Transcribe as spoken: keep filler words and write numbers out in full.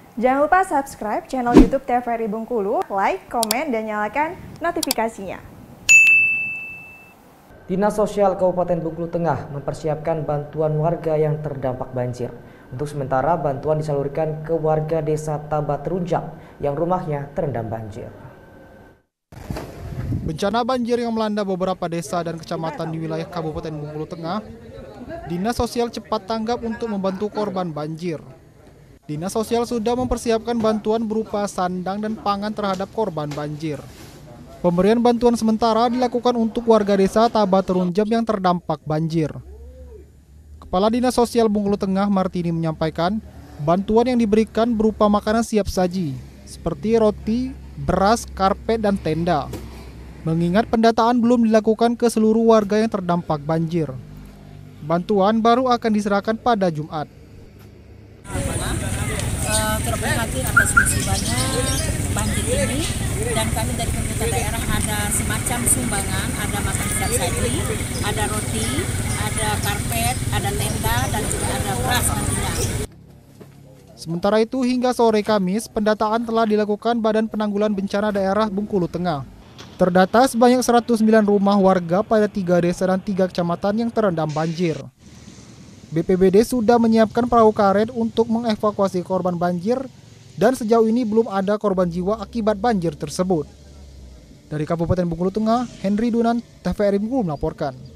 Jangan lupa subscribe channel YouTube T V R I Bengkulu, like, komen, dan nyalakan notifikasinya. Dinas Sosial Kabupaten Bengkulu Tengah mempersiapkan bantuan warga yang terdampak banjir. Untuk sementara, bantuan disalurkan ke warga desa Tabat Runjang yang rumahnya terendam banjir. Bencana banjir yang melanda beberapa desa dan kecamatan di wilayah Kabupaten Bengkulu Tengah, Dinas Sosial cepat tanggap untuk membantu korban banjir. Dinas Sosial sudah mempersiapkan bantuan berupa sandang dan pangan terhadap korban banjir. Pemberian bantuan sementara dilakukan untuk warga desa Tabat Runjang yang terdampak banjir. Kepala Dinas Sosial Bengkulu Tengah Martini menyampaikan, bantuan yang diberikan berupa makanan siap saji, seperti roti, beras, karpet, dan tenda. Mengingat pendataan belum dilakukan ke seluruh warga yang terdampak banjir. Bantuan baru akan diserahkan pada Jumat. Terprihatin atas musibahnya banjir ini, dan kami dari pemerintah daerah ada semacam sumbangan, ada makan siap saji, ada roti, ada karpet, ada tenda, dan juga ada beras nantinya. Sementara itu hingga sore Kamis, pendataan telah dilakukan Badan Penanggulangan Bencana Daerah Bengkulu Tengah. Terdata sebanyak seratus sembilan rumah warga pada tiga desa dan tiga kecamatan yang terendam banjir. B P B D sudah menyiapkan perahu karet untuk mengevakuasi korban banjir dan sejauh ini belum ada korban jiwa akibat banjir tersebut. Dari Kabupaten Bengkulu Tengah, Henry Dunan, T V R I Bengkulu melaporkan.